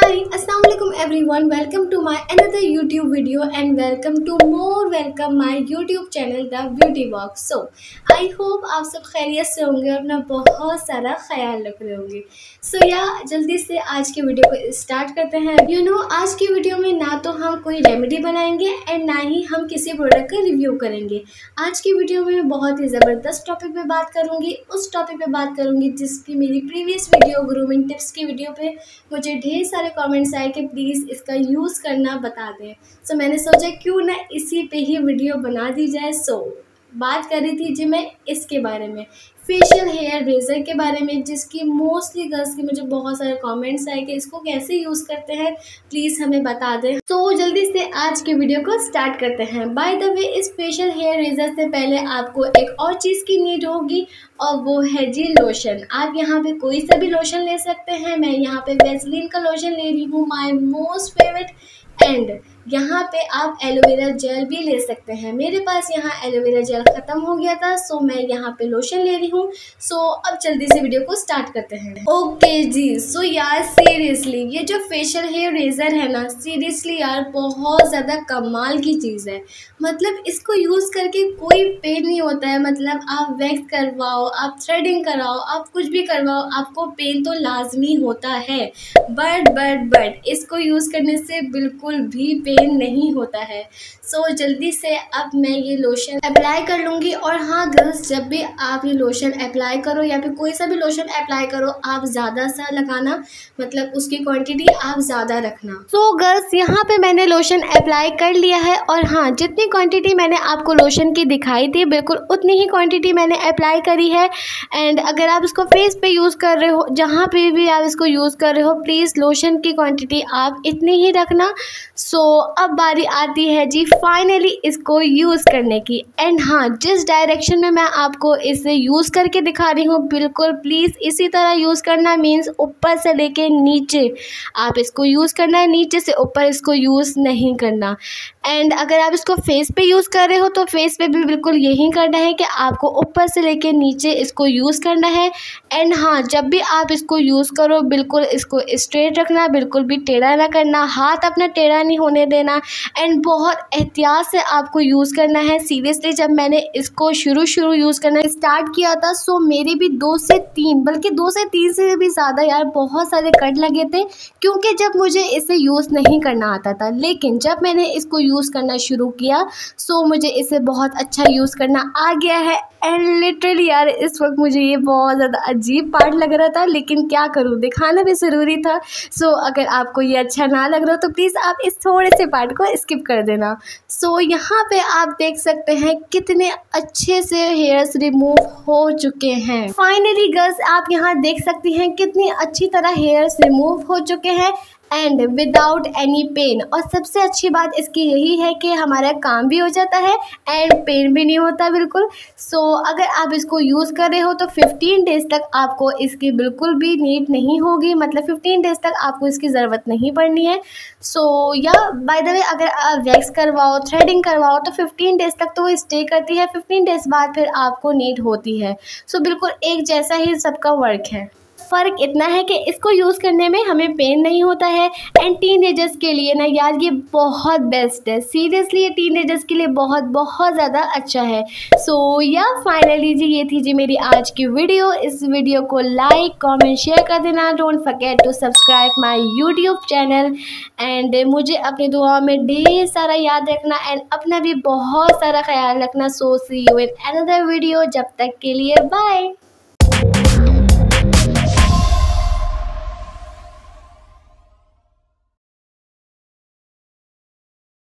Hi, Assalamualaikum everyone. Welcome to my another YouTube video and welcome my YouTube channel The Beauty Box. So I hope आप सब खैरियत से होंगे और अपना बहुत सारा ख्याल रख रहे होंगे. जल्दी से आज के वीडियो को स्टार्ट करते हैं. आज की वीडियो में ना तो हम कोई रेमेडी बनाएंगे एंड ना ही हम किसी प्रोडक्ट का रिव्यू करेंगे. आज की वीडियो में मैं बहुत ही ज़बरदस्त टॉपिक पे बात करूँगी. उस टॉपिक पे बात करूँगी जिसकी मेरी प्रीवियस वीडियो ग्रूमिंग टिप्स की वीडियो पे मुझे ढेर सारे कमेंट्स आए कि प्लीज़ इसका यूज़ करना बता दें. सो मैंने सोचा क्यों ना इसी पे ही वीडियो बना दी जाए. बात कर रही थी जी मैं इसके बारे में, फेशियल हेयर रेज़र के बारे में, जिसकी मोस्टली गर्ल्स के मुझे बहुत सारे कमेंट्स आए कि इसको कैसे यूज़ करते हैं, प्लीज़ हमें बता दें. तो जल्दी से आज के वीडियो को स्टार्ट करते हैं. बाय द वे, इस फेशियल हेयर रेज़र से पहले आपको एक और चीज़ की नीड होगी और वो है जी लोशन. आप यहाँ पे कोई सा भी लोशन ले सकते हैं. मैं यहाँ पे वैसलीन का लोशन ले रही हूँ, माय मोस्ट फेवरेट. एंड यहाँ पे आप एलोवेरा जेल भी ले सकते हैं. मेरे पास यहाँ एलोवेरा जेल ख़त्म हो गया था, सो मैं यहाँ पे लोशन ले रही हूँ. अब जल्दी से वीडियो को स्टार्ट करते हैं. ओके जी. यार सीरियसली ये जो फेशियल हेयर रेज़र है ना, सीरियसली यार बहुत ज़्यादा कमाल की चीज़ है. मतलब इसको यूज़ करके कोई पेन नहीं होता है. मतलब आप वैक्स करवाओ, आप थ्रेडिंग कराओ, आप कुछ भी करवाओ, आपको पेन तो लाजमी होता है. बट इसको यूज़ करने से बिल्कुल भी पेन नहीं होता है. जल्दी से अब मैं ये लोशन अप्लाई कर लूँगी. और हाँ गर्ल्स, जब भी आप ये लोशन अप्लाई करो या फिर कोई सा भी लोशन अप्लाई करो, आप ज़्यादा सा लगाना, मतलब उसकी क्वांटिटी आप ज़्यादा रखना. गर्ल्स, यहाँ पे मैंने लोशन अप्लाई कर लिया है. और हाँ, जितनी क्वांटिटी मैंने आपको लोशन की दिखाई थी बिल्कुल उतनी ही क्वांटिटी मैंने अप्लाई करी है. एंड अगर आप इसको फेस पे यूज़ कर रहे हो, जहाँ पे भी आप इसको यूज़ कर रहे हो, प्लीज़ लोशन की क्वांटिटी आप इतनी ही रखना. अब बारी आती है जी फाइनली इसको यूज़ करने की. एंड हाँ, जिस डायरेक्शन में मैं आपको इसे यूज़ करके दिखा रही हूँ, बिल्कुल प्लीज़ इसी तरह यूज़ करना. मीन्स ऊपर से लेके नीचे आप इसको यूज़ करना है, नीचे से ऊपर इसको यूज़ नहीं करना. एंड अगर आप इसको फेस पे यूज़ कर रहे हो तो फेस पे भी बिल्कुल यही करना है कि आपको ऊपर से लेके नीचे इसको यूज़ करना है. एंड हाँ, जब भी आप इसको यूज़ करो बिल्कुल इसको स्ट्रेट रखना, बिल्कुल भी टेढ़ा ना करना, हाथ अपना टेढ़ा नहीं होने देना. एंड बहुत एहतियात से आपको यूज़ करना है. सीरियसली जब मैंने इसको शुरू यूज़ करना स्टार्ट किया था, मेरे भी 2 से 3, बल्कि 2 से 3 से भी ज़्यादा यार बहुत सारे कट लगे थे, क्योंकि जब मुझे इसे यूज़ नहीं करना आता था. लेकिन जब मैंने इसको यूज़ करना शुरू किया मुझे इसे बहुत अच्छा यूज़ करना आ गया है. एंड लिटरली यार इस वक्त मुझे ये बहुत ज़्यादा अजीब पार्ट लग रहा था, लेकिन क्या करूँ, दिखाना भी ज़रूरी था. अगर आपको ये अच्छा ना लग रहा हो तो प्लीज़ आप इस थोड़े से पार्ट को स्किप कर देना. यहाँ पे आप देख सकते हैं कितने अच्छे से हेयर्स रिमूव हो चुके हैं. फाइनली गर्ल्स, आप यहाँ देख सकती हैं कितनी अच्छी तरह हेयर्स रिमूव हो चुके हैं एंड विदाउट एनी पेन. और सबसे अच्छी बात इसकी यही है कि हमारा काम भी हो जाता है एंड पेन भी नहीं होता बिल्कुल. अगर आप इसको यूज़ कर रहे हो तो 15 डेज़ तक आपको इसकी बिल्कुल भी नीड नहीं होगी. मतलब 15 डेज़ तक आपको इसकी ज़रूरत नहीं पड़नी है. बाय द वे, अगर आप वैक्स करवाओ, थ्रेडिंग करवाओ तो 15 डेज़ तक तो वो स्टे करती है. 15 डेज़ बाद फिर आपको नीड होती है. बिल्कुल एक जैसा ही सबका वर्क है. फ़र्क इतना है कि इसको यूज़ करने में हमें पेन नहीं होता है. एंड टीनेजर्स के लिए ना यार ये बहुत बेस्ट है. सीरियसली ये टीनेजर्स के लिए बहुत ज़्यादा अच्छा है. फाइनली जी ये थी जी मेरी आज की वीडियो. इस वीडियो को लाइक, कमेंट, शेयर कर देना. Don't forget to subscribe my YouTube channel. And मुझे अपनी दुआ में ढेर सारा याद रखना एंड अपना भी बहुत सारा ख्याल रखना. See you in another video. जब तक के लिए बाय.